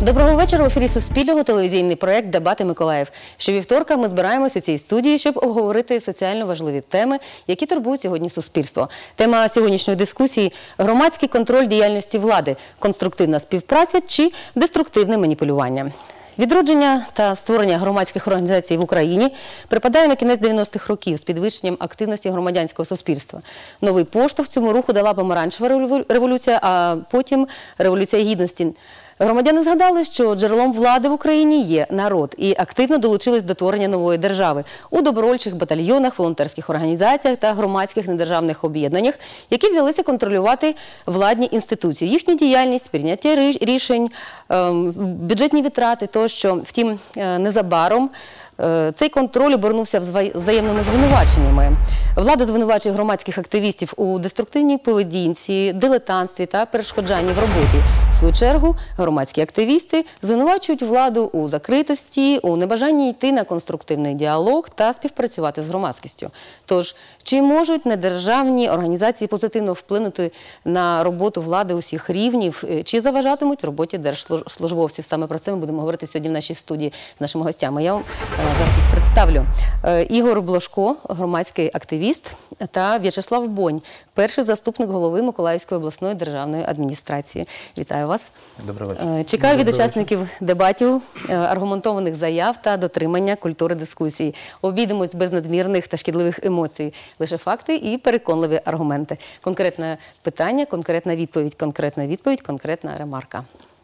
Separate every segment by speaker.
Speaker 1: Доброго вечора. В ефірі Суспільного телевізійний проєкт «Дебати Миколаїв». Щовівторка ми збираємось у цій студії, щоб обговорити соціально важливі теми, які турбують сьогодні суспільство. Тема сьогоднішньої дискусії – громадський контроль діяльності влади, конструктивна співпраця чи деструктивне маніпулювання. Відродження та створення громадських організацій в Україні припадає на кінець 90-х років з підвищенням активності громадянського суспільства. Новий поштовх цьому руху дала помаранчева революція, а потім революція гідності. Громадяни згадали, що джерелом влади в Україні є народ і активно долучились до творення нової держави у добровольчих батальйонах, волонтерських організаціях та громадських недержавних об'єднаннях, які взялися контролювати владні інституції, їхню діяльність, прийняття рішень, бюджетні витрати тощо. Втім, незабаром цей контроль обернувся взаємними звинуваченнями. Влада звинувачує громадських активістів у деструктивній поведінці, дилетантстві та перешкоджанні в роботі. В свою чергу, громадські активісти звинувачують владу у закритості, у небажанні йти на конструктивний діалог та співпрацювати з громадськістю. Тож, чи можуть недержавні організації позитивно вплинути на роботу влади усіх рівнів, чи заважатимуть роботі держслужбовців? Саме про це ми будемо говорити сьогодні в нашій студії з нашими гостями. Я вам зараз їх представлю. Ігор Блошко, громадський активіст, та В'ячеслав Бонь, перший заступник голови Миколаївської обласної державної адміністрації. Вітаю вас.
Speaker 2: Добрий вечір.
Speaker 1: Чекаю від учасників дебатів, аргументованих заяв та дотримання культури дискусії. Обійдемось без надмірних та шкідливих емоцій. Лише факти і переконливі аргументи. Конкретне питання, конкретна відповідь, конкретна ремарка.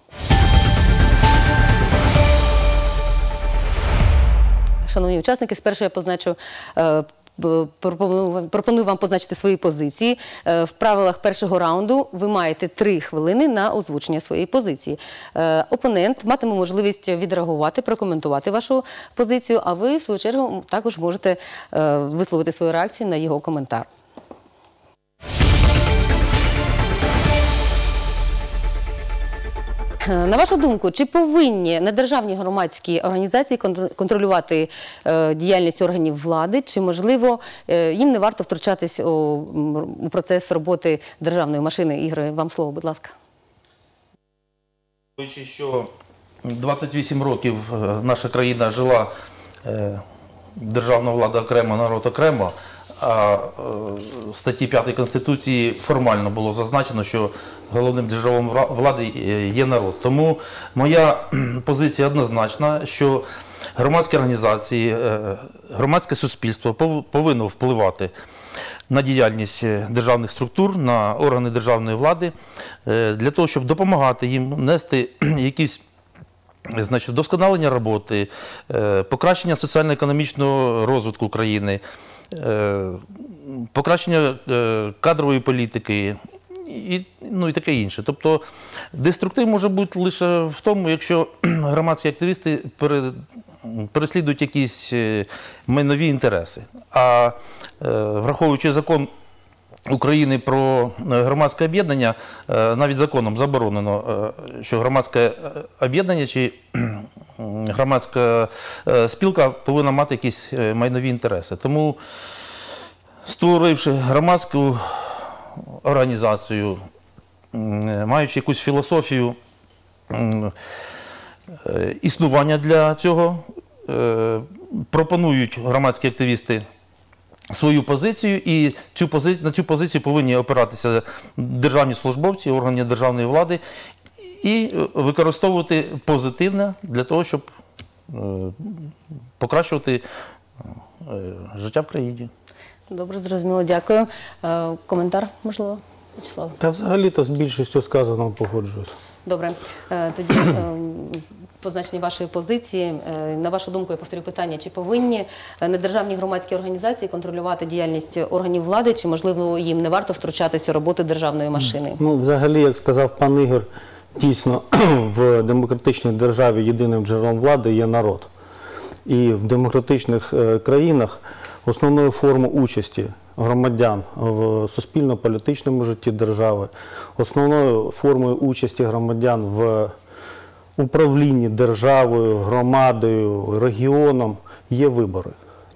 Speaker 1: Шановні учасники, спершу я пропоную вам позначити свої позиції. В правилах першого раунду ви маєте 3 хвилини на озвучення своєї позиції. Опонент матиме можливість відреагувати, прокоментувати вашу позицію, а ви, в свою чергу, також можете висловити свою реакцію на його коментар. На вашу думку, чи повинні недержавні громадські організації контролювати діяльність органів влади, чи, можливо, їм не варто втручатись у процес роботи державної машини? Ігоре, вам слово, будь ласка.
Speaker 2: Що 28 років наша країна жила, державна влада окремо, народ окремо, а в статті 5 Конституції формально було зазначено, що головним джерелом влади є народ. Тому моя позиція однозначна, що громадські організації, громадське суспільство повинно впливати на діяльність державних структур, на органи державної влади, для того, щоб допомагати їм нести якісь вдосконалення роботи, покращення соціально-економічного розвитку країни, покращення кадрової політики і таке інше. Тобто деструктив може бути лише в тому, якщо громадські активісти переслідують якісь майнові інтереси. А враховуючи закон України про громадське об'єднання, навіть законом заборонено, що громадське об'єднання чи громадська спілка повинна мати якісь майнові інтереси. Тому, створивши громадську організацію, маючи якусь філософію існування для цього, пропонують громадські активісти свою позицію, і на цю позицію повинні опиратися державні службовці, органи державної влади і використовувати позитивне для того, щоб покращувати життя в країні.
Speaker 1: Добре, зрозуміло, дякую. Коментар, можливо, В'ячеслав?
Speaker 3: Та взагалі-то з більшістю сказаного погоджуюсь.
Speaker 1: Добре, тоді позначення вашої позиції. На вашу думку, я повторю питання, чи повинні недержавні громадські організації контролювати діяльність органів влади, чи, можливо, їм не варто втручатися у роботу державної машини?
Speaker 3: Ну, взагалі, як сказав пан Ігор, дійсно, в демократичній державі єдиним джерелом влади є народ. І в демократичних країнах основною формою участі громадян в суспільно-політичному житті держави, основною формою участі громадян в управлінні державою, громадою, регіоном є вибори.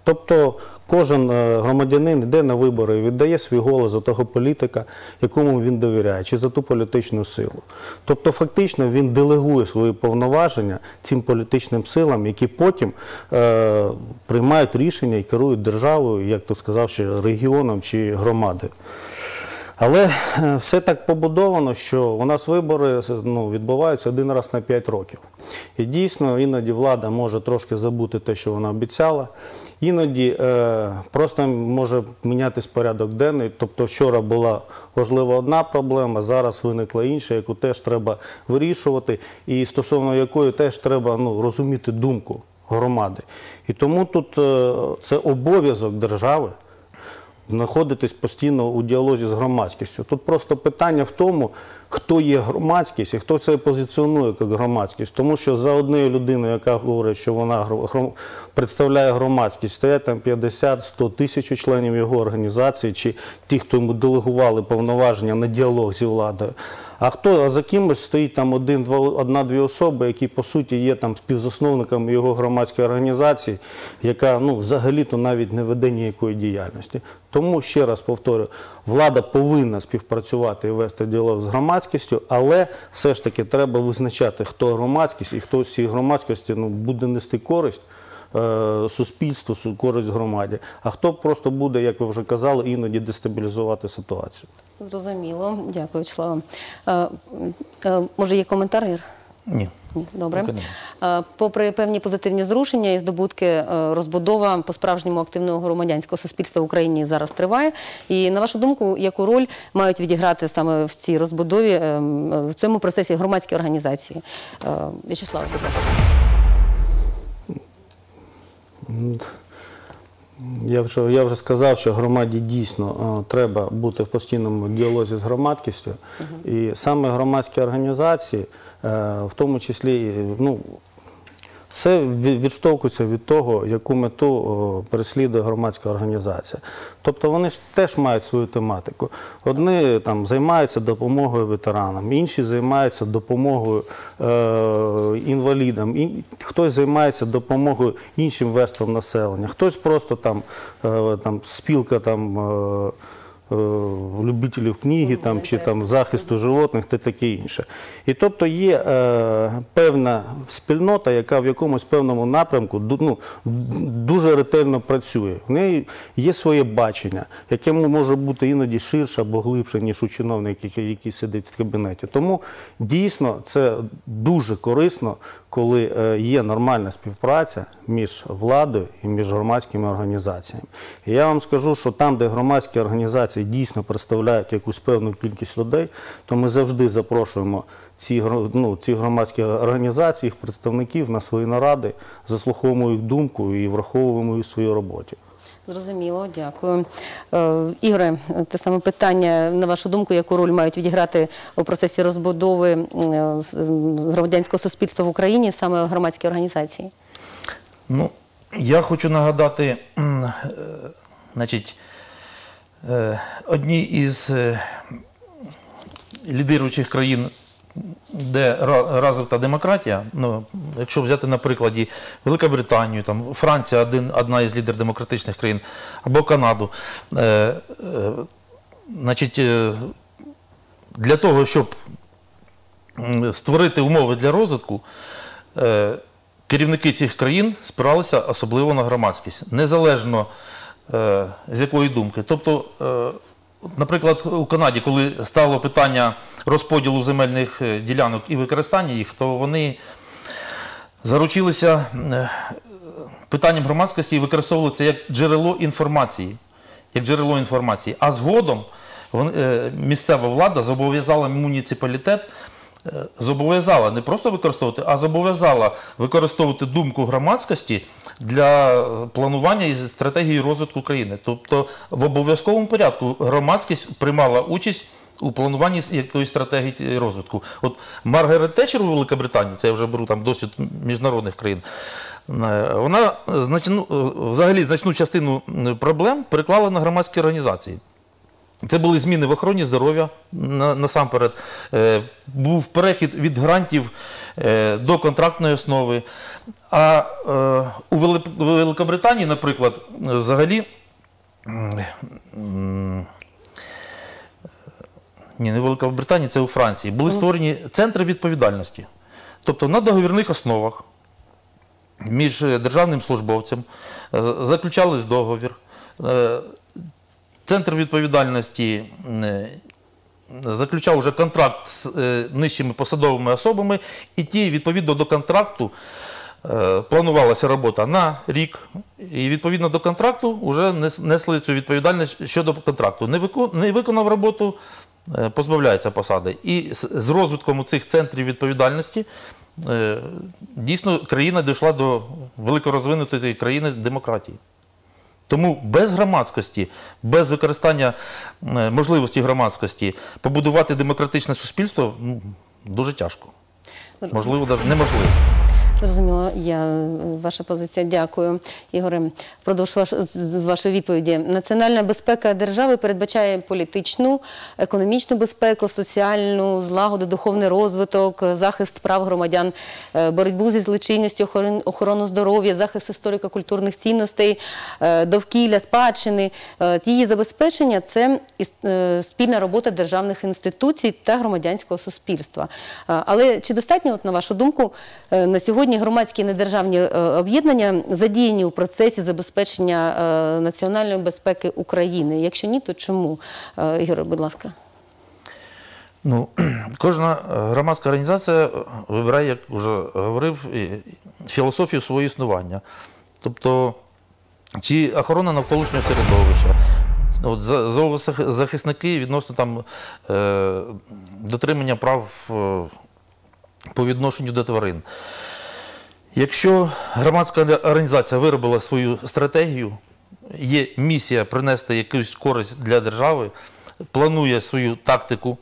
Speaker 3: Тобто кожен громадянин йде на вибори і віддає свій голос за того політика, якому він довіряє, чи за ту політичну силу. Тобто фактично він делегує свої повноваження цим політичним силам, які потім приймають рішення і керують державою, як то сказав, ще регіоном чи громадою. Але все так побудовано, що у нас вибори відбуваються один раз на 5 років. І дійсно, іноді влада може трошки забути те, що вона обіцяла. Іноді просто може мінятись порядок денний. Тобто вчора була важлива одна проблема, зараз виникла інша, яку теж треба вирішувати. І стосовно якої теж треба розуміти думку громади. І тому тут це обов'язок держави знаходитись постійно у діалозі з громадськістю. Тут просто питання в тому, хто є громадськість і хто це позиціонує як громадськість. Тому що за однією людиною, яка говорить, що вона представляє громадськість, стоять там 50-100 тисяч членів його організації, чи ті, хто йому делегували повноваження на діалог зі владою. А за кимось стоїть там одна-дві особи, які по суті є там співзасновниками його громадської організації, яка взагалі-то навіть не веде ніякої діяльності. Тому, ще раз повторюю, влада повинна співпрацювати і вести діалог з громадськістю, але все ж таки треба визначати, хто громадськість і хто з цієї громадськості буде нести користь суспільству, користь громаді, а хто просто буде, як ви вже казали, іноді дестабілізувати ситуацію.
Speaker 1: Зрозуміло. Дякую, Вячеславе. Може, є коментар, Ігор?
Speaker 2: Ні.
Speaker 1: Добре. Попри певні позитивні зрушення і здобутки, розбудова по-справжньому активного громадянського суспільства в Україні зараз триває. І, на вашу думку, яку роль мають відіграти саме в цій розбудові, в цьому процесі громадські організації? Вячеслав, будь ласка.
Speaker 3: Я вже сказав, що громаді дійсно треба бути в постійному діалозі з громадськістю. І саме громадські організації, в тому числі, все відштовхується від того, яку мету переслідує громадська організація. Тобто вони ж теж мають свою тематику. Одні там займаються допомогою ветеранам, інші займаються допомогою інвалідам, хтось займається допомогою іншим верствам населення, хтось просто там спілка любителів книги чи захисту животних та таке інше. І тобто є певна спільнота, яка в якомусь певному напрямку дуже ретельно працює. В неї є своє бачення, яке може бути іноді ширше або глибше, ніж у чиновника, який сидить в кабінеті. Тому дійсно це дуже корисно, коли є нормальна співпраця між владою і між громадськими організаціями. І я вам скажу, що там, де громадські організації дійсно представляють якусь певну кількість людей, то ми завжди запрошуємо ці громадські організації, їх представників на свої наради, заслуховуємо їх думку і враховуємо їх у своїй роботі.
Speaker 1: Зрозуміло, дякую. Ігоре, те саме питання, на вашу думку, яку роль мають відіграти у процесі розбудови громадянського суспільства в Україні саме громадські організації?
Speaker 2: Я хочу нагадати, одній із лідируючих країн, де розвита демократія, якщо взяти на прикладі Велика Британію, Франція – одна із лідерів демократичних країн, або Канаду, для того, щоб створити умови для розвитку, керівники цих країн спиралися особливо на громадськість, незалежно з якої думки. Тобто, наприклад, у Канаді, коли стало питання розподілу земельних ділянок і використання їх, то вони заручилися питанням громадськості і використовували це як джерело інформації. А згодом місцева влада зобов'язала муніципалітет, не просто використовувати, а зобов'язала використовувати думку громадськості для планування і стратегії розвитку країни. Тобто в обов'язковому порядку громадськість приймала участь у плануванні якоїсь стратегії розвитку. От Маргарет Тетчер у Великобританії, це я вже беру досвід міжнародних країн, вона взагалі значну частину проблем переклала на громадські організації. Це були зміни в охороні здоров'я насамперед. Був перехід від грантів до контрактної основи. А у Великобританії, наприклад, взагалі, ні, не в Великобританії, це у Франції, були створені центри відповідальності. Тобто на договірних основах між державним службовцем заключались договір. Центр відповідальності заключав вже контракт з нижчими посадовими особами, і ті, відповідно до контракту, планувалася робота на рік, і відповідно до контракту вже несли цю відповідальність щодо контракту. Не виконав роботу, позбавляється посади. І з розвитком цих центрів відповідальності дійсно країна дійшла до великорозвинутої країни демократії. Тому без громадськості, без використання можливості громадськості побудувати демократичне суспільство дуже тяжко. Можливо, навіть неможливо.
Speaker 1: Зрозуміло, ваша позиція. Дякую. Ігоре, впродовж вашої відповіді. Національна безпека держави передбачає політичну, економічну безпеку, соціальну злагоду, духовний розвиток, захист прав громадян, боротьбу зі злочинністю, охорону здоров'я, захист історико-культурних цінностей, довкілля, спадщини. Її забезпечення – це спільна робота державних інституцій та громадянського суспільства. Але чи достатньо, на вашу думку, на сьогодні громадські недержавні об'єднання задіяні у процесі забезпечення національної безпеки України? Якщо ні, то чому? Ігор, будь ласка.
Speaker 2: Кожна громадська організація вибирає, як вже говорив, філософію свого існування. Тобто, чи охорона навколишнього середовища, зоозахисники відносно дотримання прав по відношенню до тварин. Якщо громадська організація виробила свою стратегію, є місія принести якусь користь для держави, планує свою тактику,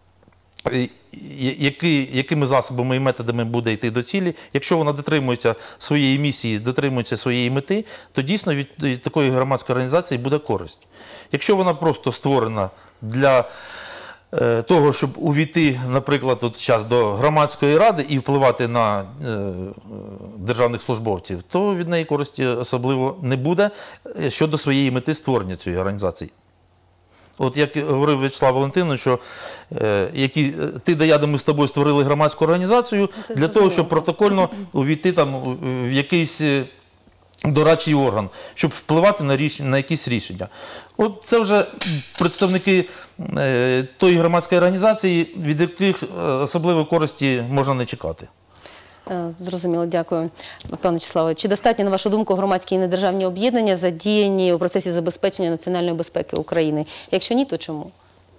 Speaker 2: якими засобами і методами буде йти до цілі, якщо вона дотримується своєї місії, дотримується своєї мети, то дійсно від такої громадської організації буде користь. Якщо вона просто створена для того, щоб увійти, наприклад, зараз до громадської ради і впливати на державних службовців, то від неї користі особливо не буде щодо своєї мети створення цієї організації. От як говорив В'ячеслав Валентинович, що ти да я, ми з тобою створили громадську організацію для того, щоб протокольно увійти в якийсь дорадчий орган, щоб впливати на якісь рішення. От це вже представники тої громадської організації, від яких особливої користі можна не чекати.
Speaker 1: Зрозуміло, дякую. Пане В'ячеславе, чи достатньо, на вашу думку, громадські і недержавні об'єднання задіяні у процесі забезпечення національної безпеки України? Якщо ні, то чому?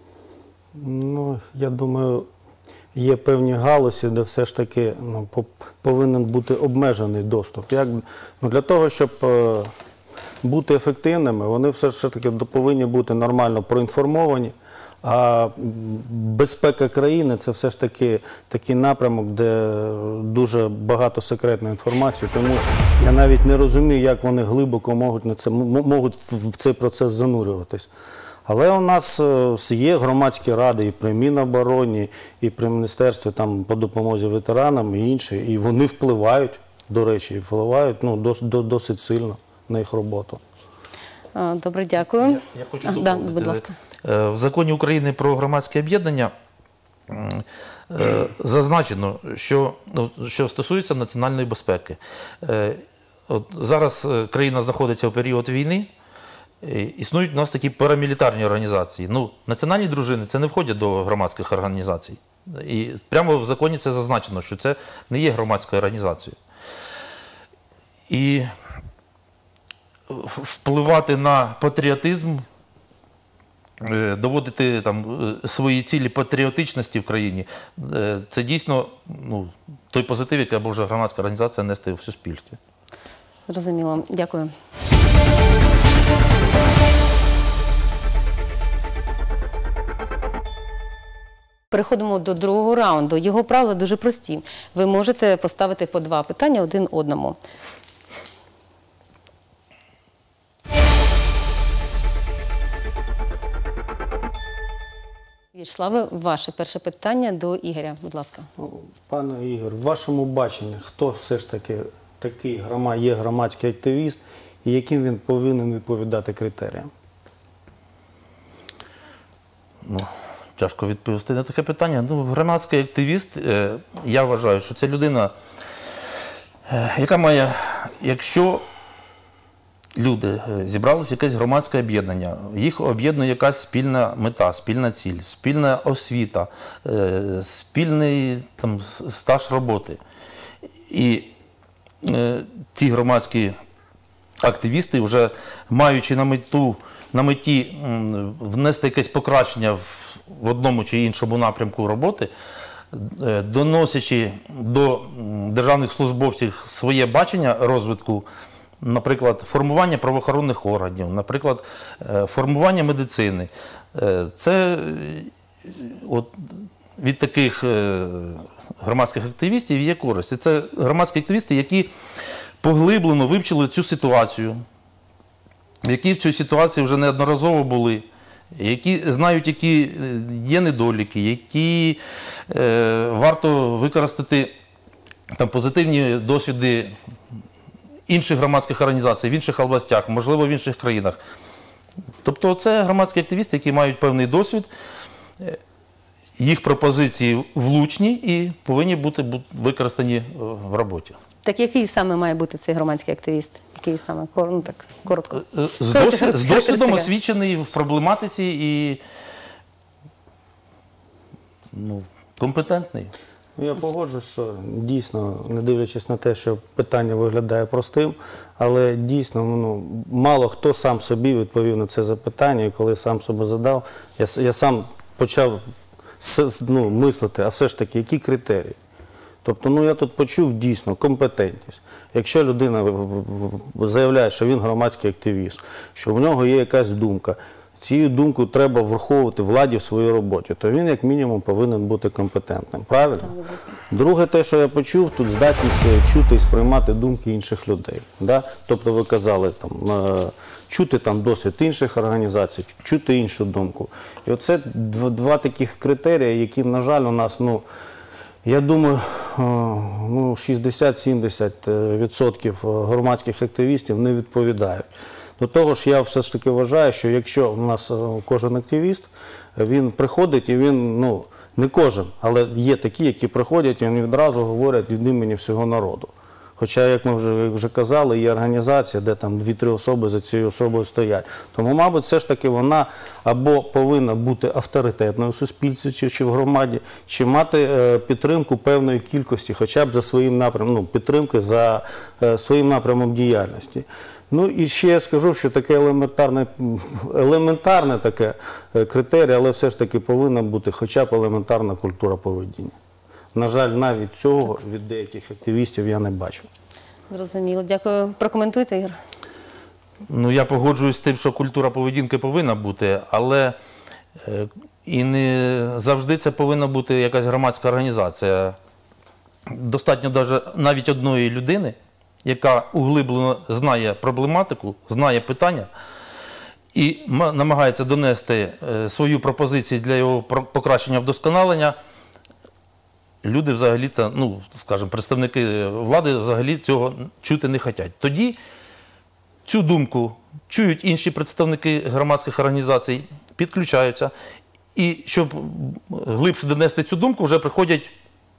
Speaker 3: Я думаю, є певні галузі, де все ж таки повинен бути обмежений доступ. Для того, щоб бути ефективними, вони все ж таки повинні бути нормально проінформовані. А безпека країни – це все ж таки такий напрямок, де дуже багато секретної інформації. Тому я навіть не розумію, як вони глибоко можуть в цей процес занурюватись. Але у нас є громадські ради і при Мінобороні, і при Міністерстві по допомозі ветеранам, і інші. І вони впливають, до речі, досить сильно на їх роботу.
Speaker 1: Добре, дякую.
Speaker 2: Я хочу доповнити. Будь ласка. В Законі України про громадське об'єднання зазначено, що стосується національної безпеки. Зараз країна знаходиться у період війни, існують у нас такі парамілітарні організації. Національні дружини – це не входять до громадських організацій. І прямо в законі це зазначено, що це не є громадською організацією. І впливати на патріотизм, доводити свої цілі патріотичності в країні, це дійсно той позитив, який може громадська організація нести в суспільстві.
Speaker 1: Зрозуміло. Дякую. Переходимо до другого раунду. Його правила дуже прості. Ви можете поставити по 2 питання один одному. В'ячеславе, ваше перше питання до Ігоря, будь ласка.
Speaker 3: Пане Ігор, в вашому баченні, хто все ж таки такий є громадський активіст і яким він повинен відповідати критеріям?
Speaker 2: Тяжко відповісти на таке питання. Громадський активіст, я вважаю, що це людина, яка має, якщо люди зібралися в якесь громадське об'єднання, їх об'єднує якась спільна мета, спільна ціль, спільна освіта, спільний стаж роботи. І ці громадські активісти, вже маючи на меті внести якесь покращення в одному чи іншому напрямку роботи, доносячи до державних службовців своє бачення розвитку, наприклад, формування правоохоронних органів, наприклад, формування медицини. Це від таких громадських активістів є користь. Це громадські активісти, які поглиблено вивчили цю ситуацію, які в цій ситуації вже неодноразово були, які знають, які є недоліки, які варто використати позитивні досвіди інших громадських організацій в інших областях, можливо, в інших країнах. Тобто це громадські активісти, які мають певний досвід, їх пропозиції влучні і повинні бути використані в роботі.
Speaker 1: Так який саме має бути цей громадський активіст? Який саме? Так, коротко.
Speaker 2: З досвідом освічений в проблематиці і компетентний.
Speaker 3: Я погоджуюсь, що дійсно, не дивлячись на те, що питання виглядає простим, але дійсно мало хто сам собі відповів на це запитання, і коли сам себе задав, я сам почав мислити, а все ж таки, які критерії? Тобто, я тут почув дійсно компетентність. Якщо людина заявляє, що він громадський активіст, що в нього є якась думка, цю думку треба враховувати владі в своїй роботі, то він, як мінімум, повинен бути компетентним. Правильно? Друге, те, що я почув, тут здатність чути і сприймати думки інших людей. Да? Тобто, ви казали, чути досвід інших організацій, чути іншу думку. І оце два таких критерії, які, на жаль, у нас, я думаю, 60-70% громадських активістів не відповідають. До того ж, я все ж таки вважаю, що якщо у нас кожен активіст, він приходить і він, не кожен, але є такі, які приходять і вони відразу говорять від імені всього народу. Хоча, як ми вже казали, є організація, де там 2-3 особи за цією особою стоять. Тому, мабуть, все ж таки вона або повинна бути авторитетною у суспільстві чи в громаді, чи мати підтримку певної кількості, хоча б за своїм напрямом, підтримки за своїм напрямом діяльності. І ще я скажу, що таке елементарне таке критерій, але все ж таки повинна бути хоча б елементарна культура поведіння. На жаль, навіть цього від деяких активістів я не бачу.
Speaker 1: Зрозуміло. Дякую. Прокоментуйте, Ігор.
Speaker 2: Я погоджуюсь з тим, що культура поведінки повинна бути, але і не завжди це повинна бути якась громадська організація. Достатньо навіть одної людини, яка углиблено знає проблематику, знає питання і намагається донести свою пропозицію для його покращення, вдосконалення. Люди взагалі, скажімо, представники влади взагалі цього чути не хочуть. Тоді цю думку чують інші представники громадських організацій, підключаються. І щоб глибше донести цю думку, вже приходять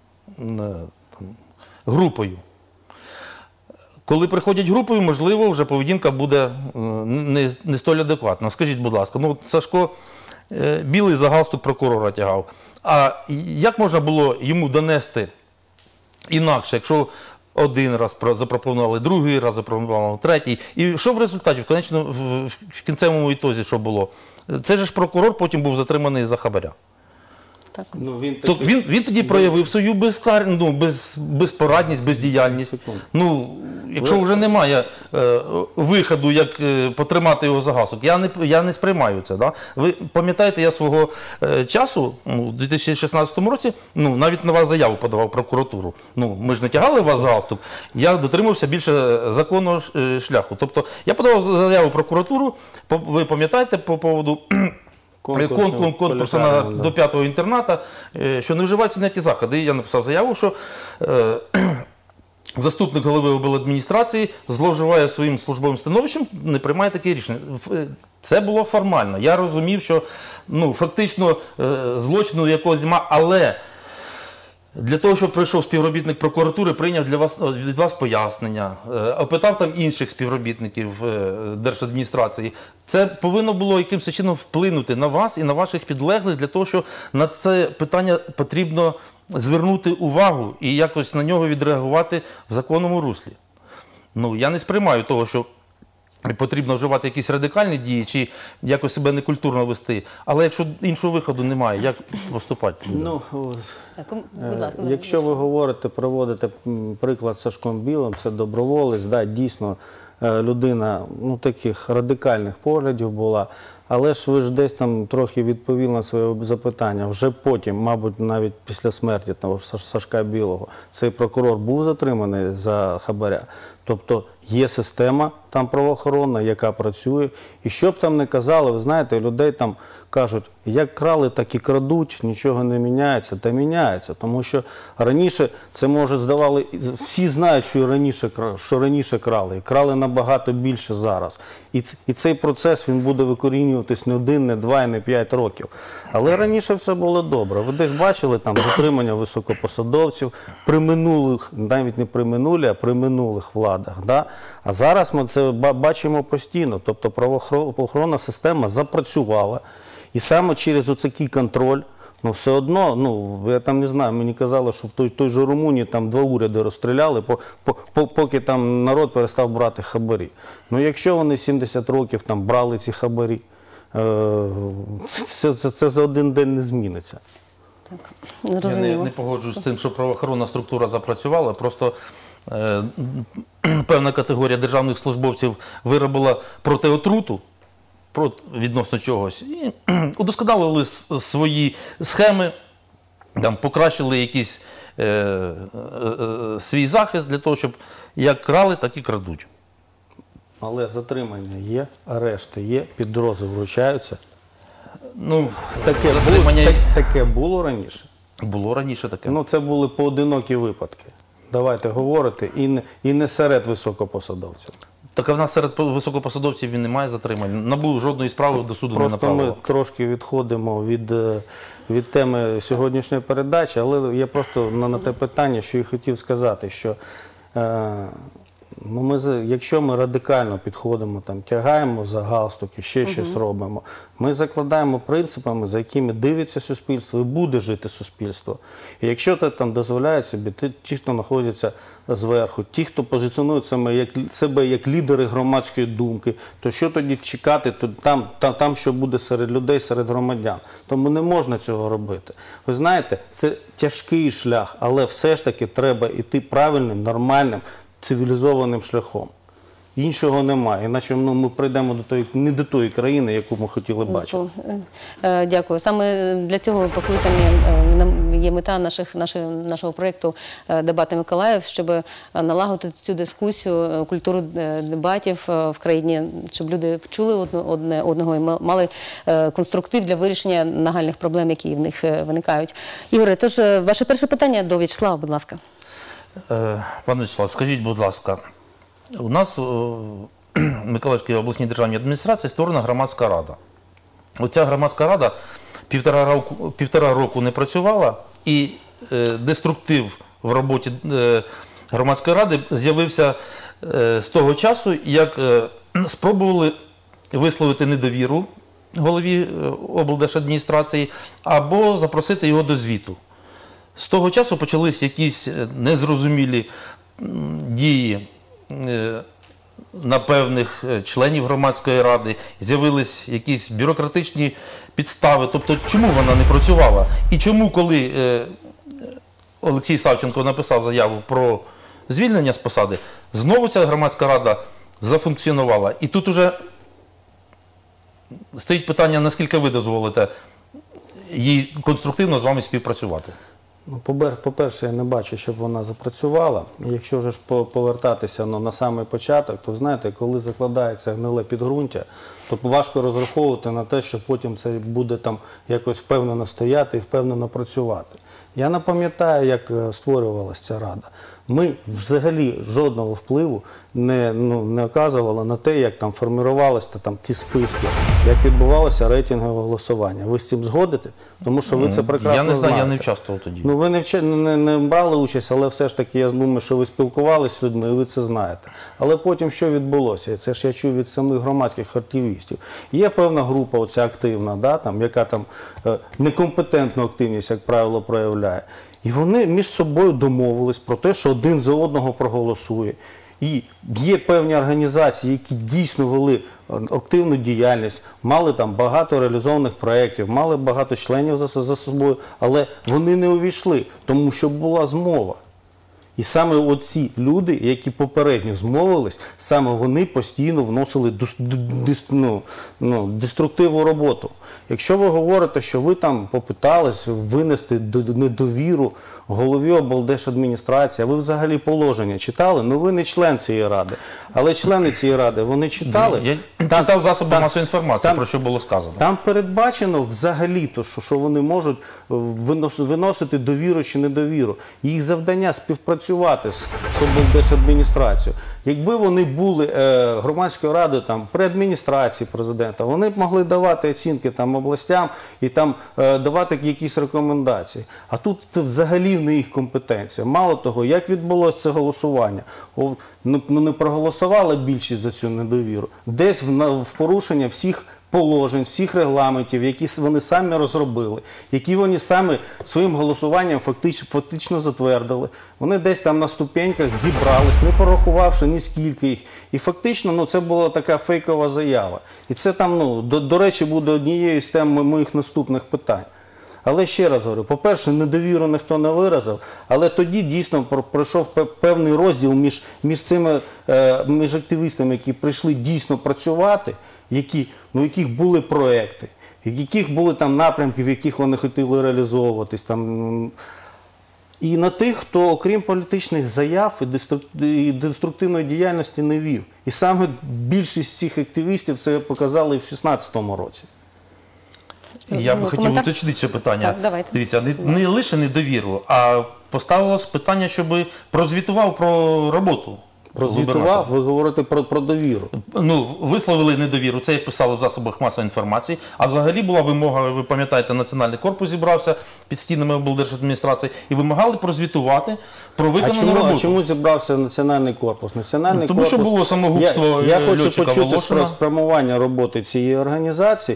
Speaker 2: групою. Коли приходять групою, можливо, вже поведінка буде не столь адекватна. Скажіть, будь ласка, Сашко білий за галстук прокурора тягав. А як можна було йому донести інакше, якщо один раз запропонували, другий раз запропонували, третій? І що в результаті, в кінцевому ітозі, що було? Це ж прокурор потім був затриманий за хабаря.
Speaker 1: Так.
Speaker 2: Він тоді проявив свою безпорадність, бездіяльність. Якщо вже немає виходу, як потримати його за галстук, я не сприймаю це. Да? Ви пам'ятаєте, я свого часу, у 2016 році, навіть на вас заяву подавав в прокуратуру. Ми ж не тягали вас за галстук, я дотримався більше законного шляху. Тобто я подавав заяву в прокуратуру, ви пам'ятаєте, по поводу конкурсу до 5-го інтерната, що не вживаються ніякі заходи. І я написав заяву, що заступник голови обладміністрації зловживає своїм службовим становищем, не приймає таке рішення. Це було формально. Я розумів, що фактично злочину якогось немає, але для того, щоб прийшов співробітник прокуратури, прийняв від вас пояснення, опитав там інших співробітників держадміністрації, це повинно було якимось чином вплинути на вас і на ваших підлеглих, для того, що на це питання потрібно звернути увагу і якось на нього відреагувати в законному руслі. Я не сприймаю того, що потрібно вживати якісь радикальні дії чи якось себе некультурно вести. Але якщо іншого виходу немає, як поступати?
Speaker 3: Якщо ви говорите, проводите приклад з Сашком Білим, це доброволець, дійсно людина таких радикальних поглядів була, але ж ви ж десь там трохи відповіли на своє запитання. Вже потім, мабуть, навіть після смерті того ж Сашка Білого, цей прокурор був затриманий за хабаря. Тобто є система там правоохоронна, яка працює. І що б там не казали, ви знаєте, людей там кажуть, як крали, так і крадуть, нічого не міняється. Та міняється, тому що раніше це, може, здавали, всі знають, що раніше крали, і крали набагато більше зараз. І цей процес, він буде викорінюватись не 1, не 2, не 5 років. Але раніше все було добре. Ви десь бачили там затримання високопосадовців при минулих, навіть не при минулі, а при минулих владах. А зараз ми це бачимо постійно. Тобто правоохоронна система запрацювала. І саме через оцей контроль, все одно, я там не знаю, мені казали, що в той же Румунії там 2 уряди розстріляли, поки там народ перестав брати хабарі. Якщо вони 70 років там брали ці хабарі, це за один день не зміниться.
Speaker 2: Я не погоджуюсь з тим, що правоохоронна структура запрацювала, просто певна категорія державних службовців виробила протиотруту відносно чогось і удосконалили свої схеми, покращили якийсь свій захист для того, щоб як крали, так і крадуть.
Speaker 3: Але затримання є, арешти є, підрози вручаються. Таке було раніше?
Speaker 2: Було раніше таке.
Speaker 3: Це були поодинокі випадки. Давайте говорити, і не серед високопосадовців.
Speaker 2: Так а в нас серед високопосадовців він не має затримань. НАБУ жодної справи до суду не направило.
Speaker 3: Просто ми трошки відходимо від теми сьогоднішньої передачі, але я просто на те питання, що і хотів сказати, що якщо ми радикально підходимо, тягаємо за галстуки, ще щось робимо, ми закладаємо принципами, за якими дивиться суспільство і буде жити суспільство. І якщо там дозволяють собі ті, хто знаходяться зверху, ті, хто позиціонують себе як лідери громадської думки, то що тоді чекати там, що буде серед людей, серед громадян? Тому не можна цього робити. Ви знаєте, це тяжкий шлях, але все ж таки треба йти правильним, нормальним, цивілізованим шляхом. Іншого немає, іначе ми прийдемо не до тої країни, яку ми хотіли бачити.
Speaker 1: Дякую. Саме для цього покликання є мета нашого проєкту «Дебати Миколаїв», щоб налагодити цю дискусію, культуру дебатів в країні, щоб люди чули одне одного і мали конструктив для вирішення нагальних проблем, які в них виникають. Ігоре, тож ваше перше питання до В'ячеслава, будь ласка.
Speaker 2: Пане В'ячеслав, скажіть, будь ласка, у нас в Миколаївській обласній державній адміністрації створена громадська рада. Оця громадська рада півтора року не працювала, і деструктив в роботі громадської ради з'явився з того часу, як спробували висловити недовіру голові облдержадміністрації або запросити його до звіту. З того часу почались якісь незрозумілі дії на певних членів громадської ради, з'явились якісь бюрократичні підстави. Тобто, чому вона не працювала? І чому, коли Олексій Савченко написав заяву про звільнення з посади, знову ця громадська рада зафункціонувала? І тут уже стоїть питання, наскільки ви дозволите їй конструктивно з вами співпрацювати?
Speaker 3: Ну, по-перше, я не бачу, щоб вона запрацювала. І якщо вже ж повертатися на самий початок, то знаєте, коли закладається гниле підґрунтя, то важко розраховувати на те, що потім це буде там якось впевнено стояти і впевнено працювати. Я не пам'ятаю, як створювалася ця рада. Ми взагалі жодного впливу не оказували на те, як там формувалися там ті списки, як відбувалося рейтингове голосування. Ви з цим згодите? Тому що ви це прекрасно знаєте.
Speaker 2: Я не знаю, я не участвував тоді.
Speaker 3: Ну, ви не брали участь, але все ж таки, я думаю, що ви спілкувалися з людьми, і ви це знаєте. Але потім що відбулося? Це ж я чув від самих громадських активістів. Є певна група, оця активна, да, там, яка там некомпетентну активність, як правило, проявляє. І вони між собою домовились про те, що один за одного проголосує. І є певні організації, які дійсно вели активну діяльність, мали там багато реалізованих проєктів, мали багато членів за собою, але вони не увійшли, тому що була змова. І саме оці люди, які попередньо змовились, саме вони постійно вносили деструктивну роботу. Якщо ви говорите, що ви там попитались винести недовіру голові облдержадміністрації, а ви взагалі положення читали, ну ви не член цієї ради. Але члени цієї ради, вони читали.
Speaker 2: Я читав засоби масової інформації, про що було сказано.
Speaker 3: Там передбачено взагалі-то, що вони можуть виносити довіру чи недовіру. Їх завдання співпрацювати з облдержадміністрацією. Якби вони були громадською радою там, при адміністрації президента, вони б могли давати оцінки там, областям і там, давати якісь рекомендації. А тут це взагалі не їх компетенція. Мало того, як відбулося це голосування? Не проголосувала більшість за цю недовіру. Десь в порушення всіх положень, всіх регламентів, які вони самі розробили, які вони самі своїм голосуванням фактично затвердили. Вони десь там на ступеньках зібрались, не порахувавши ні скільки їх. І фактично це була така фейкова заява. І це там, до речі, буде однією з тем моїх наступних питань. Але ще раз говорю, по-перше, недовіру ніхто не виразив, але тоді дійсно пройшов певний розділ між активістами, які прийшли дійсно працювати, у яких були проекти, в яких були там напрямки, в яких вони хотіли реалізовуватись. Там. І на тих, хто, окрім політичних заяв і деструктивної діяльності, не вів. І саме більшість цих активістів це показали і в 2016 році.
Speaker 2: Я би хотів уточнити це питання.
Speaker 1: Так,
Speaker 2: дивіться, не лише недовіру, а поставилось питання, щоб прозвітував про роботу.
Speaker 3: Прозвітував? Ви говорите про довіру.
Speaker 2: Ну, висловили недовіру, це писали в засобах масової інформації, а взагалі була вимога, ви пам'ятаєте, Національний корпус зібрався під стінами облдержадміністрації і вимагали прозвітувати про виконану роботу.
Speaker 3: А чому зібрався Національний корпус?
Speaker 2: Тому що було самогубство
Speaker 3: льотчика Волошина. Я хочу почути спрямування роботи цієї організації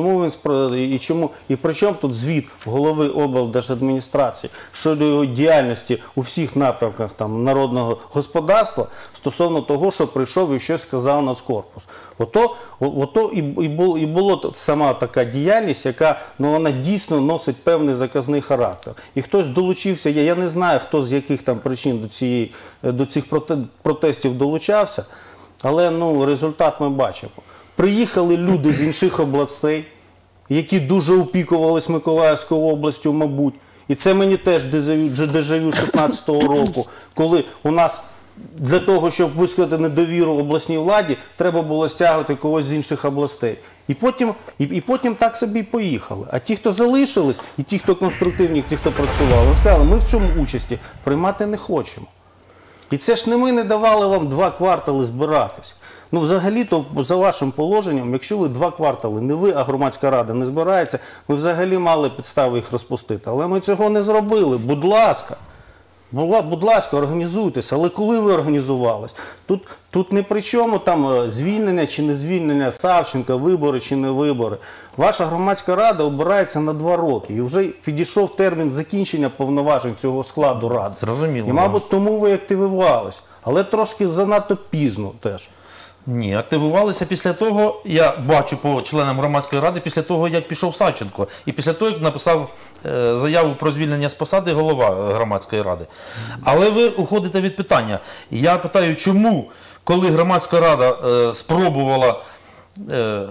Speaker 3: і при чому тут звіт голови облдержадміністрації щодо його діяльності у всіх напрямках там, народного господарства, стосовно того, що прийшов і щось сказав Нацкорпус. Ото і була сама така діяльність, яка вона дійсно носить певний заказний характер. І хтось долучився, я не знаю, хто з яких там причин до цих протестів долучався, але результат ми бачимо. Приїхали люди з інших областей, які дуже опікувались Миколаївською областю, мабуть. І це мені теж дежавю 16-го року, коли у нас для того, щоб висказати недовіру обласній владі, треба було стягувати когось з інших областей. І потім так собі і поїхали. А ті, хто залишились, і ті, хто конструктивні, ті, хто працювали, вони сказали, ми в цьому участі приймати не хочемо. І це ж не ми не давали вам 2 квартали збиратись. Ну, взагалі-то, за вашим положенням, якщо ви 2 квартали, не ви, а громадська рада не збирається, ми взагалі мали підстави їх розпустити. Але ми цього не зробили. Будь ласка. Будь ласка, організуйтесь. Але коли ви організувались? Тут не при чому там звільнення чи не звільнення Савченка, вибори чи не вибори. Ваша громадська рада обирається на 2 роки. І вже підійшов термін закінчення повноважень цього складу ради.
Speaker 2: Зрозуміло.
Speaker 3: І, мабуть, тому ви активувались. Але трошки занадто пізно теж.
Speaker 2: Ні, активувалися після того, я бачу по членам громадської ради, після того, як пішов Савченко. І після того, як написав заяву про звільнення з посади голова громадської ради. Але ви уходите від питання. Я питаю, чому, коли громадська рада спробувала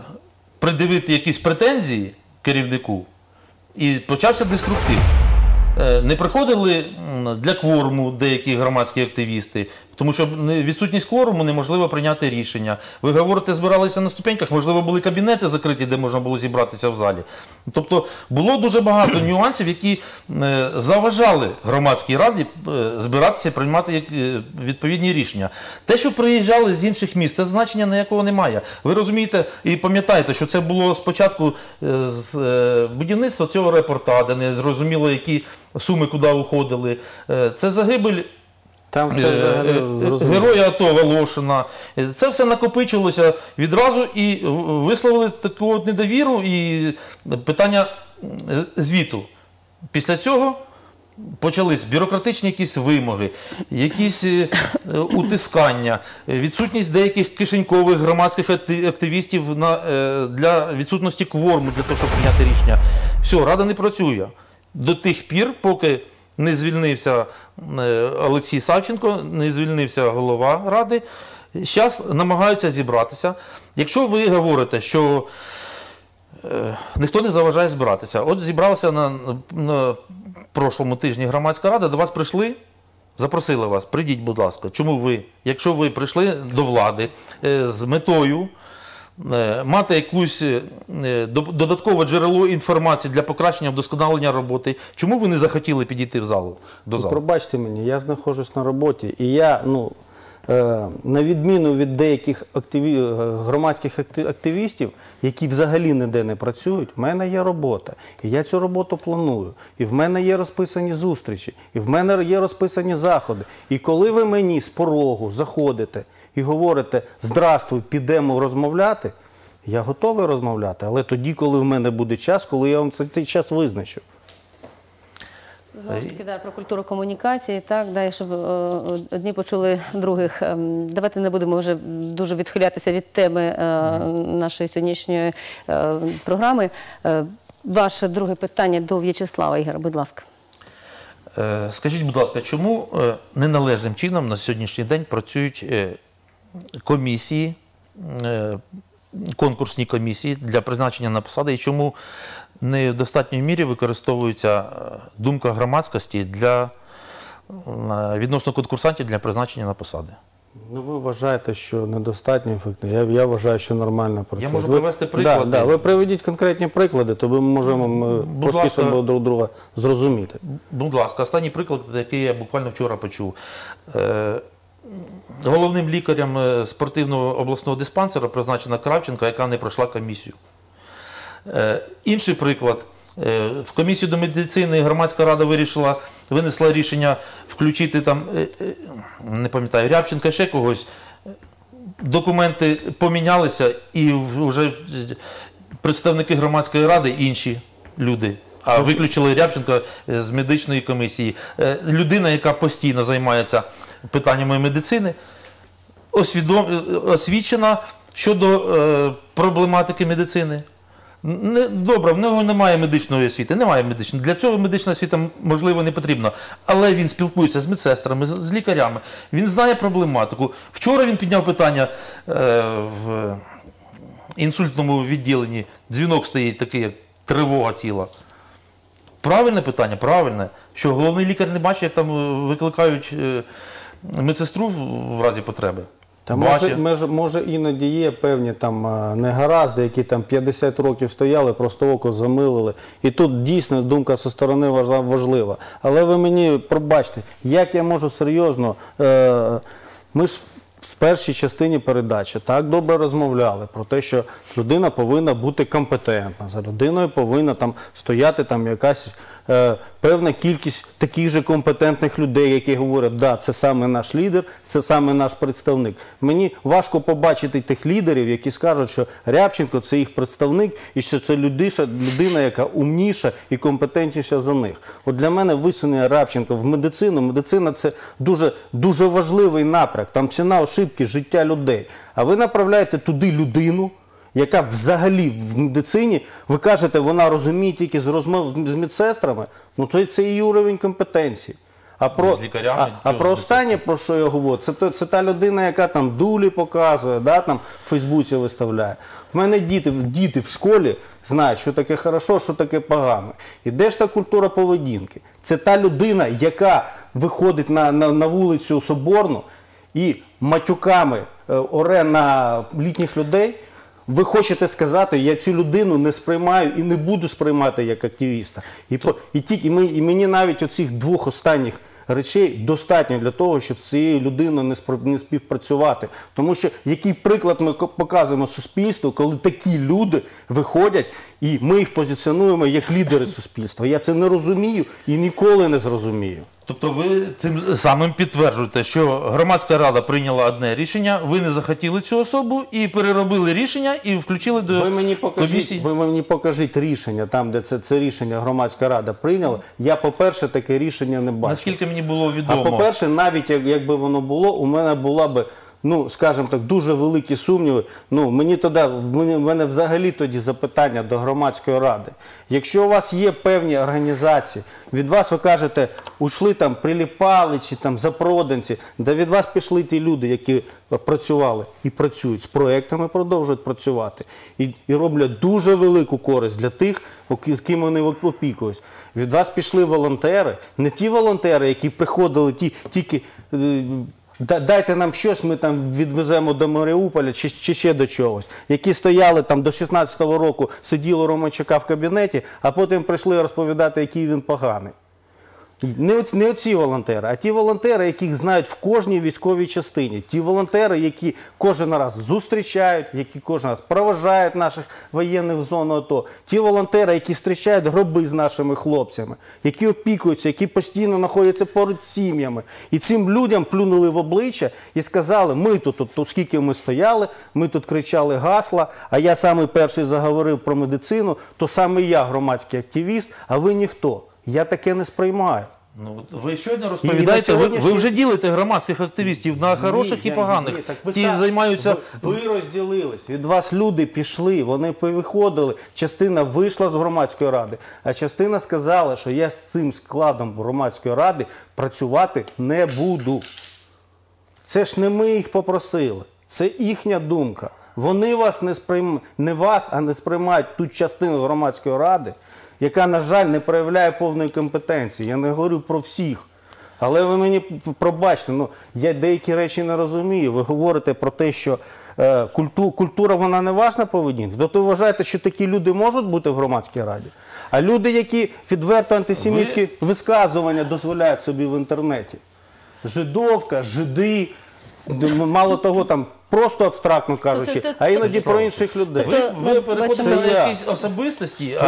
Speaker 2: пред'явити якісь претензії керівнику, і почався деструктив. не приходили для кворуму деякі громадські активісти, тому що відсутність кворуму неможливо прийняти рішення. Ви говорите, збиралися на ступеньках, можливо, були кабінети закриті, де можна було зібратися в залі. Тобто було дуже багато нюансів, які заважали громадській раді збиратися і приймати відповідні рішення. Те, що приїжджали з інших міст, це значення ніякого немає. Ви розумієте і пам'ятаєте, що це було спочатку з будівництва цього аеропорта, де не зрозуміло, які суми куди уходили. Це загибель
Speaker 3: Там все взагалі зрозуміло.
Speaker 2: героя АТО Волошина. Це все накопичилося відразу і висловили таку от недовіру і питання звіту. Після цього почались бюрократичні якісь вимоги, якісь утискання, відсутність деяких кишенькових громадських активістів для відсутності кворуму, для того, щоб прийняти рішення. Все, Рада не працює. До тих пір, поки не звільнився Олексій Савченко, не звільнився голова Ради, зараз намагаються зібратися. Якщо ви говорите, що ніхто не заважає збиратися, от зібралася на прошлому тижні громадська рада, до вас прийшли, запросили вас, прийдіть, будь ласка. Чому ви, якщо ви прийшли до влади з метою мати якусь додаткове джерело інформації для покращення, вдосконалення роботи, чому ви не захотіли підійти до залу?
Speaker 3: Пробачте мені, я знаходжусь на роботі, і я, на відміну від деяких громадських активістів, які взагалі ніде не працюють, в мене є робота. І я цю роботу планую. І в мене є розписані зустрічі, і в мене є розписані заходи. І коли ви мені з порогу заходите і говорите «Здравствуй, підемо розмовляти», я готовий розмовляти, але тоді, коли в мене буде час, коли я вам цей час визначу.
Speaker 1: Знову ж таки, про культуру комунікації, і щоб одні почули других. Давайте не будемо вже дуже відхилятися від теми нашої сьогоднішньої програми. Ваше друге питання до В'ячеслава. Ігор, будь ласка.
Speaker 2: Скажіть, будь ласка, чому неналежним чином на сьогоднішній день працюють комісії, конкурсні комісії для призначення на посади, і чому не в достатньой мірі використовується думка громадськості відносно конкурсантів для призначення на посади?
Speaker 3: Ви вважаєте, що недостатньо ефективно. Я вважаю, що нормально працює.
Speaker 2: Я можу привести приклади.
Speaker 3: Ви приведіть конкретні приклади, то ми можемо простіше друг друга зрозуміти.
Speaker 2: Будь ласка, останній приклад, який я буквально вчора почув. Головним лікарем спортивного обласного диспансера призначена Кравченко, яка не пройшла комісію. Інший приклад. В комісію до медицини громадська рада винесла рішення включити там, не пам'ятаю, Рябченка, ще когось. Документи помінялися і вже представники громадської ради інші люди. А виключили Рябченка з медичної комісії. Людина, яка постійно займається питаннями медицини, освічена щодо проблематики медицини. Добре, в нього немає медичної освіти, немає медичної. Для цього медична освіта, можливо, не потрібна. Але він спілкується з медсестрами, з лікарями. Він знає проблематику. Вчора він підняв питання в інсультному відділенні. Дзвінок стоїть такий, як тривога ціла. Правильне питання? Правильне. Що головний лікар не бачить, як там викликають медсестру в разі потреби?
Speaker 3: Може іноді є певні там негаразди, які там 50 років стояли, просто око замилили. І тут дійсно думка зі сторони важлива. Але ви мені пробачте, як я можу серйозно, ми ж в першій частині передачі так добре розмовляли про те, що людина повинна бути компетентна, за людиною повинна там стояти там якась певна кількість таких же компетентних людей, які говорять, да, це саме наш лідер, це саме наш представник. Мені важко побачити тих лідерів, які скажуть, що Рябченко – це їх представник і що це людина, яка умніша і компетентніша за них. От для мене висунення Рябченка в медицину, медицина – це дуже важливий напрямок, там ціна ошибки життя людей. А ви направляєте туди людину, яка взагалі в медицині, ви кажете, вона розуміє тільки з розмов з медсестрами, ну то це її уровень компетенції.
Speaker 2: з лікарями.
Speaker 3: Про останнє, про що я говорю, це та людина, яка там дулі показує, да, там в Фейсбуці виставляє. В мене діти в школі знають, що таке хорошо, що таке погано. І де ж та культура поведінки? Це та людина, яка виходить на вулицю Соборну і матюками оре на літніх людей. Ви хочете сказати, я цю людину не сприймаю і не буду сприймати як активіста. І мені навіть оцих двох останніх речей достатньо для того, щоб з цією людиною не співпрацювати. Тому що який приклад ми показуємо суспільству, коли такі люди виходять і ми їх позиціонуємо як лідери суспільства. Я це не розумію і ніколи не зрозумію.
Speaker 2: Тобто ви цим самим підтверджуєте, що громадська рада прийняла одне рішення, ви не захотіли цю особу і переробили рішення і включили до комісії?
Speaker 3: Ви мені покажіть рішення, там, де це рішення громадська рада прийняла. Я, по-перше, таке рішення не бачу.
Speaker 2: Наскільки мені було відомо.
Speaker 3: А по-перше, навіть якби воно було, у мене була би, ну, скажімо так, дуже великі сумніви. Ну, в мене взагалі тоді запитання до громадської ради. Якщо у вас є певні організації, від вас, ви кажете, ушли там приліпали чи там запроданці, да від вас пішли ті люди, які працювали і працюють, з проектами продовжують працювати і роблять дуже велику користь для тих, ким вони опікуються. Від вас пішли волонтери, не ті волонтери, які приходили тільки дайте нам щось, ми там відвеземо до Маріуполя чи ще до чогось. Які стояли там до 16-го року, сиділи Романчука в кабінеті, а потім прийшли розповідати, який він поганий. Не оці волонтери, а ті волонтери, яких знають в кожній військовій частині. Ті волонтери, які кожен раз зустрічають, які кожен раз проважають наших воєнних в зону АТО. Ті волонтери, які зустрічають гроби з нашими хлопцями, які опікуються, які постійно знаходяться поруч з сім'ями. І цим людям плюнули в обличчя і сказали, ми тут скільки ми стояли, ми тут кричали гасла, а я самий перший заговорив про медицину, то саме я громадський активіст, а ви ніхто. Я таке не сприймаю.
Speaker 2: Ну, ви щойно розповідаєте, ви вже ділите громадських активістів на хороших і поганих. Ті займаються...
Speaker 3: Ви розділились, від вас люди пішли, вони повиходили, частина вийшла з громадської ради, а частина сказала, що я з цим складом громадської ради працювати не буду. Це ж не ми їх попросили, це їхня думка. Вони вас не сприймають, не вас, а не сприймають ту частину громадської ради, яка, на жаль, не проявляє повної компетенції. Я не говорю про всіх. Але ви мені пробачте, я деякі речі не розумію. Ви говорите про те, що культура, вона не важна поведінка. То ви вважаєте, що такі люди можуть бути в громадській раді? А люди, які відверто антисемітські висказування дозволяють собі в інтернеті. Жидовка, жиди, мало того, там, просто абстрактно кажучи, а іноді про інших людей.
Speaker 2: Ви переходите на якісь особистості.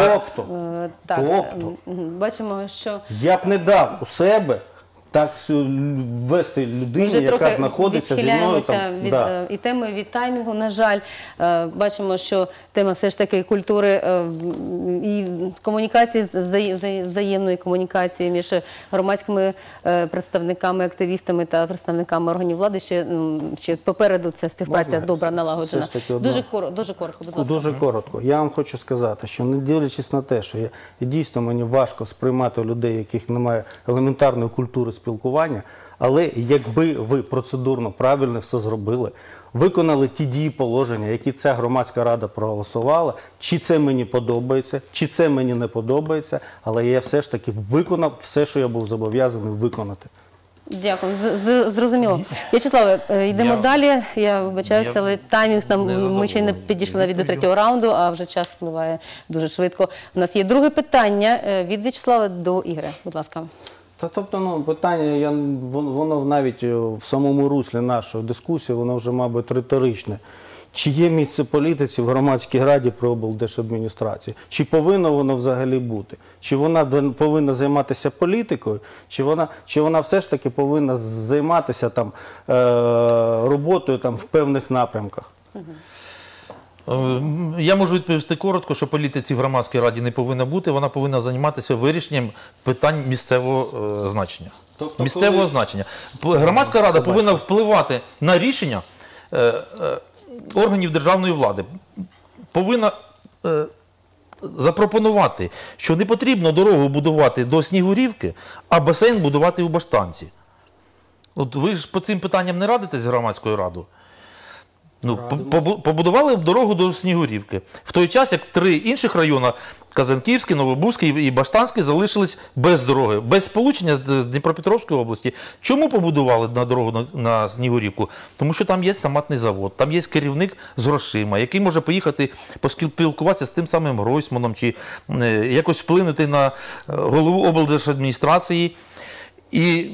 Speaker 3: Тобто,
Speaker 1: бачимо, що...
Speaker 3: Я б не дав у себе так ввести людині, яка знаходиться зі мною там.
Speaker 1: Від і теми від таймінгу, на жаль. Бачимо, що тема все ж таки культури і комунікації, взаємної комунікації між громадськими представниками, активістами та представниками органів влади. Ще попереду ця співпраця добра налагоджена. Дуже коротко, будь ласка.
Speaker 3: Дуже коротко. Я вам хочу сказати, що не дивлячись на те, що дійсно мені важко сприймати людей, яких немає елементарної культури спілкування, але якби ви процедурно правильно все зробили, виконали ті дії положення, які ця громадська рада проголосувала, чи це мені подобається, чи це мені не подобається, але я все ж таки виконав все, що я був зобов'язаний виконати.
Speaker 1: Дякую, зрозуміло. В'ячеславе, йдемо далі. Я вибачаюся, але таймінг там, ми ще не підійшли навіть до третього раунду, а вже час впливає дуже швидко. У нас є друге питання від В'ячеслава до Ігоря. Будь ласка.
Speaker 3: Тобто, питання, воно навіть в самому руслі нашої дискусії, воно вже, мабуть, риторичне. Чи є місце політиці в громадській раді при облдержадміністрації? Чи повинно воно взагалі бути? Чи вона повинна займатися політикою? Чи вона все ж таки повинна займатися там, роботою там, в певних напрямках?
Speaker 2: Я можу відповісти коротко, що політиці в громадській раді не повинна бути, вона повинна займатися вирішенням питань місцевого значення. Громадська рада повинна впливати на рішення органів державної влади, повинна запропонувати, що не потрібно дорогу будувати до Снігурівки, а басейн будувати у Баштанці. От ви ж по цим питанням не радитесь з громадською радою? Ну, побудували б дорогу до Снігурівки. В той час, як 3 інших райони, Казанківський, Новобузький і Баштанський, залишились без дороги, без сполучення з Дніпропетровської області. Чому побудували дорогу на Снігурівку? Тому що там є томатний завод, там є керівник з грошима, який може поїхати поспілкуватися з тим самим Гройсманом, чи якось вплинути на голову облдержадміністрації. І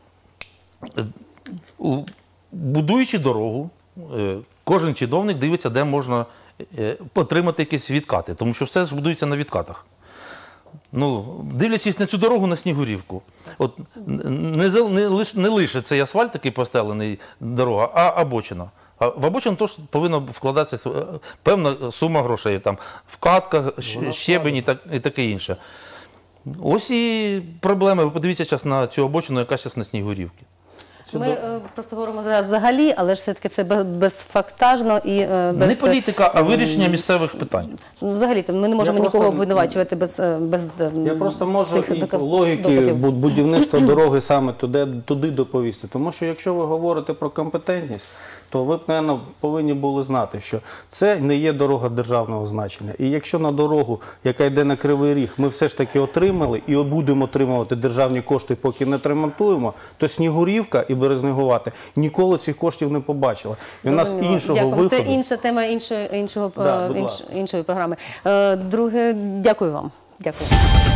Speaker 2: будуючи дорогу, кожен чиновник дивиться, де можна отримати якісь відкати, тому що все ж будується на відкатах. Ну, дивлячись на цю дорогу на Снігурівку, от не лише цей асфальт такий постелений дорога, а обочина. А в обочину теж повинна вкладатися певна сума грошей, там, вкатка, щебень і таке інше. Ось і проблеми. Ви подивіться зараз на цю обочину, яка зараз на Снігурівці.
Speaker 1: Ми просто говоримо зараз взагалі, але ж все-таки це безфактажно і без...
Speaker 2: Не політика, а вирішення місцевих питань.
Speaker 1: Взагалі, ми не можемо нікого обвинувачувати без
Speaker 3: Я просто можу
Speaker 1: цих
Speaker 3: і логіки будівництва дороги саме туди доповісти. Тому що якщо ви говорите про компетентність, то ви б, мабуть, повинні були знати, що це не є дорога державного значення. І якщо на дорогу, яка йде на Кривий Ріг, ми все ж таки отримали і будемо отримувати державні кошти, поки не отремонтуємо, то Снігурівка і Березнегувате ніколи цих коштів не побачила. І у нас іншого виходу...
Speaker 1: Це інша тема іншої програми. Друге, дякую вам. Дякую.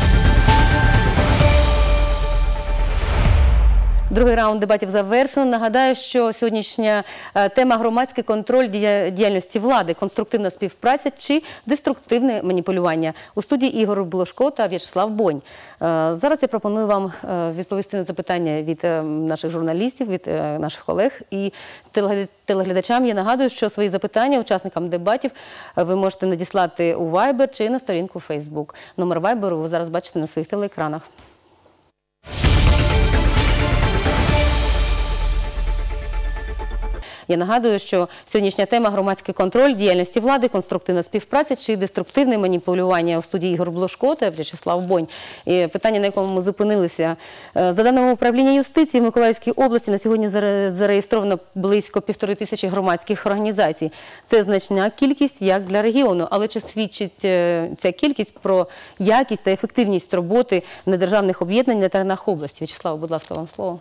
Speaker 1: Другий раунд дебатів завершено. Нагадаю, що сьогоднішня тема – громадський контроль діяльності влади, конструктивна співпраця чи деструктивне маніпулювання. У студії Ігор Блошко та В'ячеслав Бонь. Зараз я пропоную вам відповісти на запитання від наших журналістів, від наших колег і телеглядачам. Я нагадую, що свої запитання учасникам дебатів ви можете надіслати у Viber чи на сторінку Facebook. Номер Viber ви зараз бачите на своїх телеекранах. Я нагадую, що сьогоднішня тема – громадський контроль діяльності влади, конструктивна співпраця чи деструктивне маніпулювання. У студії Ігор Блошко та В'ячеслав Бонь. І питання, на якому ми зупинилися. За даними управління юстиції в Миколаївській області, на сьогодні зареєстровано близько 1500 громадських організацій. Це значна кількість як для регіону. Але чи свідчить ця кількість про якість та ефективність роботи недержавних об'єднань на теренах області? В'ячеслав, будь ласка, вам слово.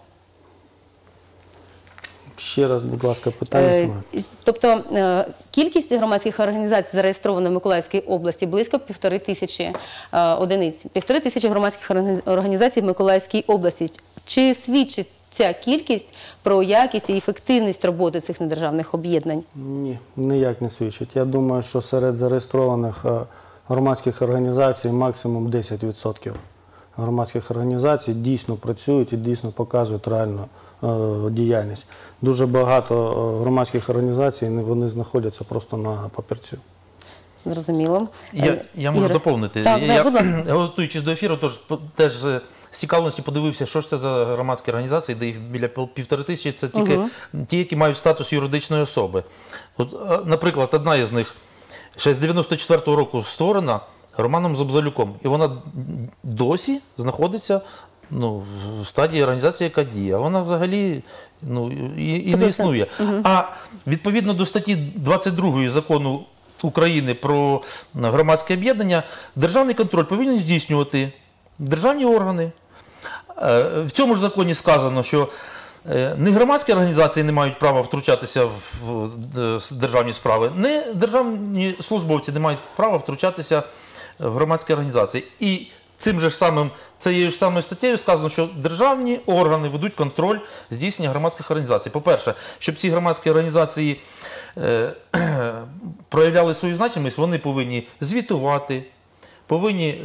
Speaker 3: Ще раз, будь ласка, питання саме.
Speaker 1: Тобто кількість громадських організацій зареєстровано в Миколаївській області близько 1500 одиниць. 1500 громадських організацій в Миколаївській області. Чи свідчить ця кількість про якість і ефективність роботи цих недержавних об'єднань?
Speaker 3: Ні, ніяк не свідчить. Я думаю, що серед зареєстрованих громадських організацій максимум 10% громадських організацій дійсно працюють і дійсно показують реальну діяльність. Дуже багато громадських організацій, вони знаходяться просто на папірцю.
Speaker 1: Зрозуміло.
Speaker 2: Я можу доповнити.
Speaker 1: Будь ласка.
Speaker 2: Готуючись до ефіру, теж з цікавості подивився, що ж це за громадські організації, де їх біля 1500, це тільки ті, які мають статус юридичної особи. От, наприклад, одна із них ще з 94-го року створена Романом Зобзалюком, і вона досі знаходиться в стадії організації, яка діє. Вона взагалі і не існує. А відповідно до статті 22 Закону України про громадське об'єднання, державний контроль повинні здійснювати державні органи. В цьому ж законі сказано, що не громадські організації не мають права втручатися в державні справи, не державні службовці не мають права втручатися в громадські організації. І цією ж самою статтею сказано, що державні органи ведуть контроль здійснення громадських організацій. По-перше, щоб ці громадські організації проявляли свою значимість, вони повинні звітувати, повинні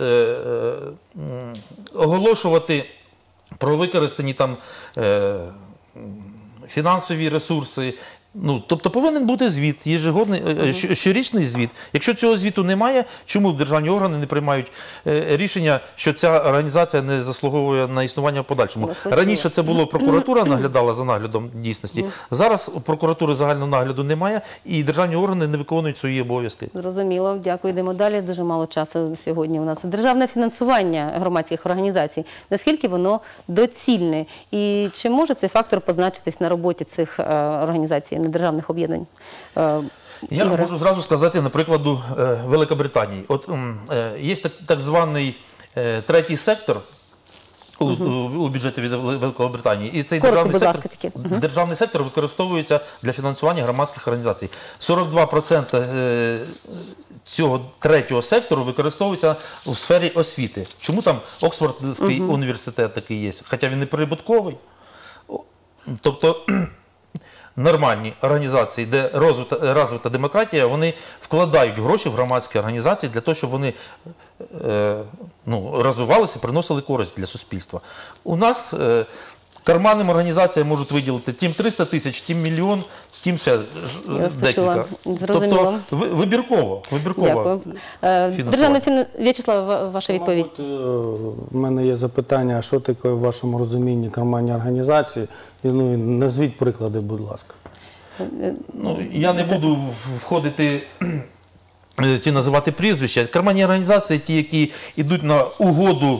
Speaker 2: оголошувати про використані там фінансові ресурси Ну, тобто повинен бути звіт, щорічний звіт. Якщо цього звіту немає, чому державні органи не приймають рішення, що ця організація не заслуговує на існування в подальшому? Раніше це було прокуратура наглядала за наглядом дійсності. Зараз прокуратури загального нагляду немає і державні органи не виконують свої обов'язки.
Speaker 1: Зрозуміло, дякую. Йдемо далі. Дуже мало часу сьогодні у нас. Державне фінансування громадських організацій. Наскільки воно доцільне? І чи може цей фактор позначитись на роботі цих організацій, недержавних об'єднань?
Speaker 2: Я можу зразу сказати, на прикладу Великобританії. От є так званий третій сектор у бюджеті від Великобританії. І цей державний сектор використовується для фінансування громадських організацій. 42% цього третього сектору використовується у сфері освіти. Чому там Оксфордський університет такий є? Хоча він не прибутковий. Тобто нормальні організації, де розвита демократія, вони вкладають гроші в громадські організації для того, щоб вони розвивалися і приносили користь для суспільства. У нас карманним організаціям можуть виділити тим 300 тисяч, тим мільйон, тим ще декілька. Тобто вибірково
Speaker 1: Дякую. Державне В'ячеслав, ваша відповідь.
Speaker 3: У мене є запитання, а що таке в вашому розумінні карманні організації? Назвіть приклади, будь ласка.
Speaker 2: Я не буду входити чи називати прізвища. Карманні організації, ті, які йдуть на угоду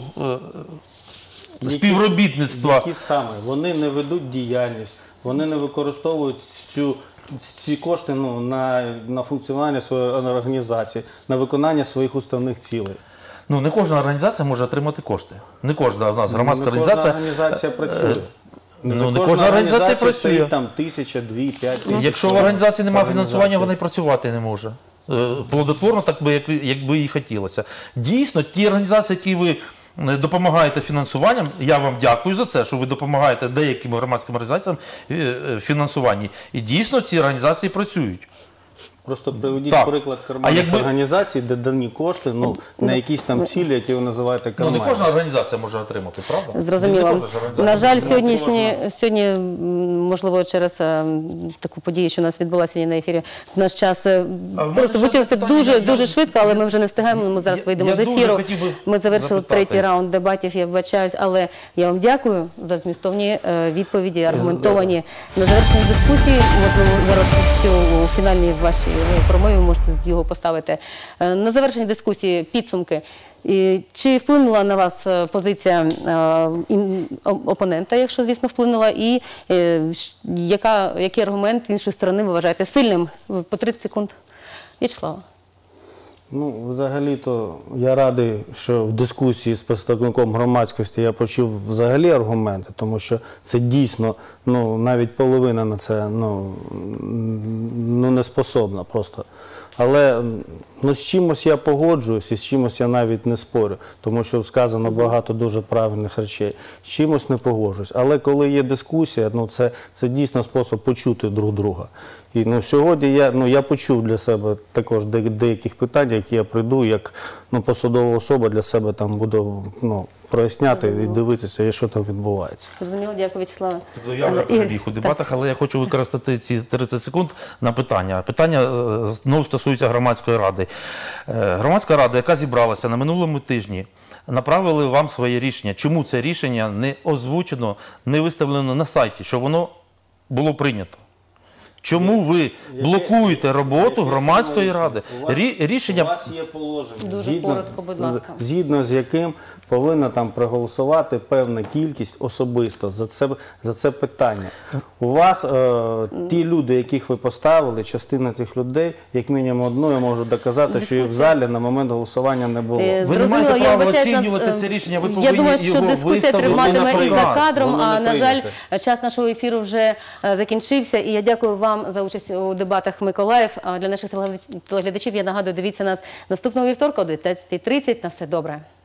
Speaker 2: співробітництва.
Speaker 3: Які саме? Вони не ведуть діяльність, вони не використовують ці кошти на функціонування своєї організації, на виконання своїх уставних цілей.
Speaker 2: Не кожна організація може отримати кошти. Не кожна у нас громадська організація.
Speaker 3: Не кожна організація працює.
Speaker 2: Не кожна організація працює.
Speaker 3: Там 1000, 2, 5 тисяч.
Speaker 2: Якщо в організації немає фінансування, вона й працювати не може. Плодотворно, так як би їй хотілося. Дійсно, ті організації, які ви допомагаєте фінансуванням, я вам дякую за це, що ви допомагаєте деяким громадським організаціям в фінансуванні. І дійсно ці організації працюють.
Speaker 3: Просто приведіть приклад карманних організацій, де дані кошти на якісь там цілі, які ви називаєте карманні.
Speaker 2: Не кожна організація може отримати, правда?
Speaker 1: Зрозуміло. На жаль, сьогодні, можливо, через таку подію, що у нас відбулася сьогодні на ефірі, наш час просто вичався дуже швидко, але ми вже не встигаємо, ми зараз вийдемо з ефіру. Ми завершили третій раунд дебатів, я вибачаюсь, але я вам дякую за змістовні відповіді, аргументовані. На завершенні дискусії, можливо, зараз у фінальній вашій промові можете його поставити. На завершенні дискусії підсумки. Чи вплинула на вас позиція опонента, якщо, звісно, вплинула, і який аргумент іншої сторони ви вважаєте сильним? По 30 секунд. В'ячеслав.
Speaker 3: Взагалі-то я радий, що в дискусії з представником громадськості я почув взагалі аргументи, тому що це дійсно, навіть половина на це не способна просто. Але з чимось я погоджуюсь і з чимось я навіть не спорю, тому що сказано багато дуже правильних речей. З чимось не погоджуюсь. Але коли є дискусія, це дійсно спосіб почути друг друга. І сьогодні я почув для себе також деяких питань, які я прийду, як посадова особа для себе там буду проясняти і дивитися, що там відбувається.
Speaker 1: Розуміло, дякую, В'ячеславе.
Speaker 2: Я вже перебіг у дебатах, але я хочу використати ці 30 секунд на питання. Питання знову стосується громадської ради. Громадська рада, яка зібралася на минулому тижні, направили вам своє рішення. Чому це рішення не озвучено, не виставлено на сайті, щоб воно було прийнято? Чому ви блокуєте роботу громадської ради?
Speaker 3: У вас є положення,
Speaker 1: дуже коротко, будь ласка,
Speaker 3: згідно з яким повинна там проголосувати певна кількість особисто за це питання. У вас ті люди, яких ви поставили, частина тих людей, як мінімум одною, можуть доказати, що їх в залі на момент голосування не було.
Speaker 2: Ви не маєте права оцінювати це рішення, ви повинні його виставити на приказ.
Speaker 1: Я думаю, що дискусія триватиме і за кадром, а, на жаль, час нашого ефіру вже закінчився. І я дякую вам за участь у дебатах Миколаїв. Для наших телеглядачів я нагадую, дивіться нас наступного вівторка о 19:30. На все добре.